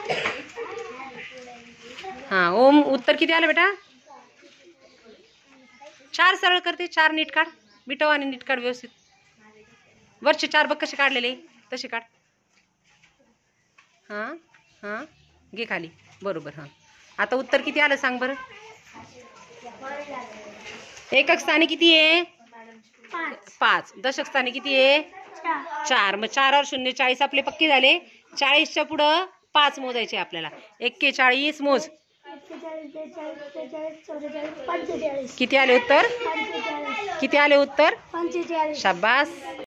हाँ ओम उत्तर किती आलं बेटा? 4 सरळ करते, 4 नीट काढ, मिटव आणि नीट काढ व्यवस्थित. वरचे 4 बघ कसे काढलेले तसे काढ. हां हां घे खाली, बरोबर. हां आता उत्तर किती आलं सांग बरं? एकक स्थानी किती आहे? 5. दशक स्थानी किती आहे? 4. मग 4 और 0 40 आपले पक्के झाले. 40च्या पुढं 5 मोजायचे आपल्याला. 41 मोज. किती आले उत्तर? किती आले उत्तर? 45. शाबास.